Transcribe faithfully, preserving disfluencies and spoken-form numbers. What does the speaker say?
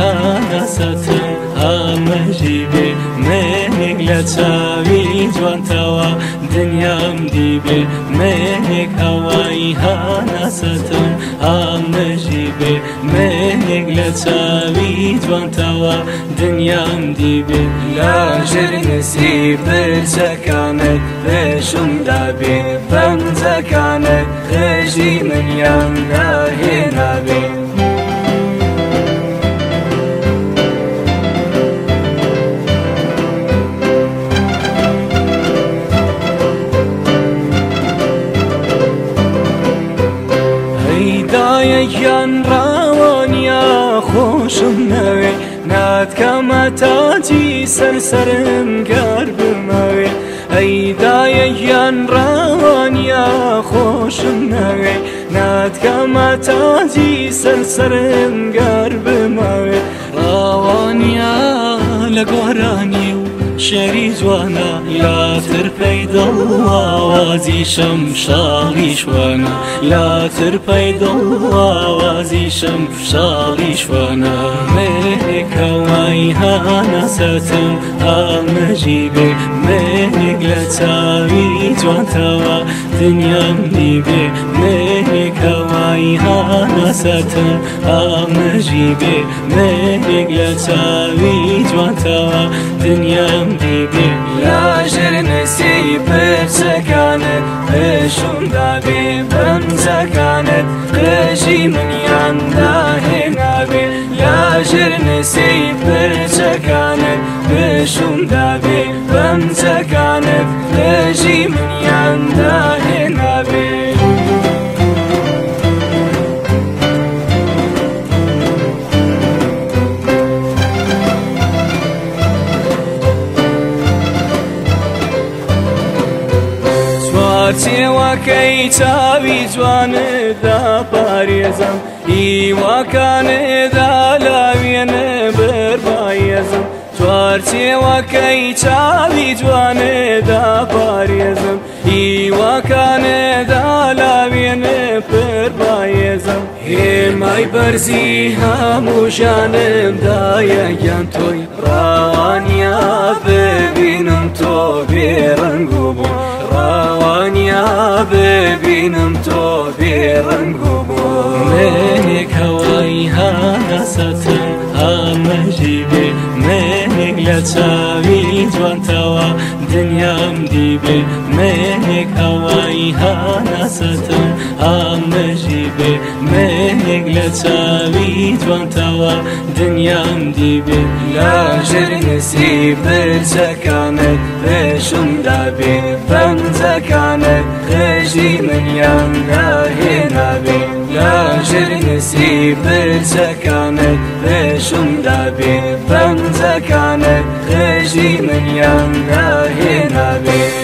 هانەسەتم هەمەژی بێ مێنێک لە چاوی جوانتەوە دنیام دیبێ مێنێک هەوای هانەسەتم هەمەژی بێ مێنێک لە چاوی جوانتەوە دنیام دیبێ لاژر نسی پرچەکانت پێشمدا بێ پەنجەکانت خێژی منیان داهێنابێ هەیدایەکیان ڕاوانیا خۆشم نەوێ ناتکەمە تاجی سەرسەرم گەر بمەوێ هەیدایەکیان ڕاوانیا خۆشم نەوێ ناتکەمە تاجی سەرسەرم گەر بمەوێ ڕاوانیا لە گۆرانی و شەری جوانە لاتر پەیدڵ ئاوازیشم شاڵی شوانە لاتر پەیدڵ ئاوازیشم شاڵی شوانە مێنێک هەوای هانەسەتم هەمەژی بێ مێنێک لە چاوی جوانتەوە دنیام دیبێ مێنێک هەوای هانەسەتم هەمەژی بێ مێنێک لە چاوی جوانتەوە دنیام دیبێ لاژر نسی پرچەکانت پێشمدا بێ پەنجەکانت خێژی منیان داهێنابێ لاژر نسی پرچەکانت پێشمدا بێ پەنجەکانت خێژی منیان داهێنابێ چێوەکەی چاوی جواندا پارێزم هیواکانێدا لاوێنە بەربایەزم چوار چێوەکەی چاوی جوانێدا پارێزم هیواکانێدا لاوێنە بەربایەزم هێمای بەرزی هەموو ژانمدایە گیان تۆی ڕاوانیا ببینم تۆ بێڕەنگ و بوو ڕاوانیا ببینم تۆ بێڕەنگ و بوو مێنێک هەوای هانەسەتم هەمەژی بێ مێنێک لە چاوی جوانتەوە دنیام دیبێ مێنێک هەوای هانەسەتم هەمەژی بێ مێنێک لە چاوی جوانتەوە دنیام دیبێ لاژر نسی پرچەکانت پێشمدا بێ پەنجەکانت خێژی منیان داهێنابێ لاژر نسی پرچەکانت پێشمدا بێ پەنجەکانت خێژی منیان داهێنابێ